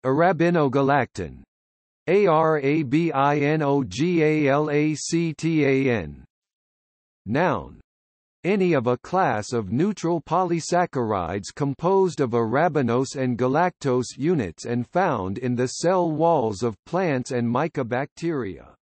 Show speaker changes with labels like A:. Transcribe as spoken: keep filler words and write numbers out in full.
A: Arabinogalactan. Arabinogalactan. Noun. Any of a class of neutral polysaccharides composed of arabinose and galactose units and found in the cell walls of plants and mycobacteria.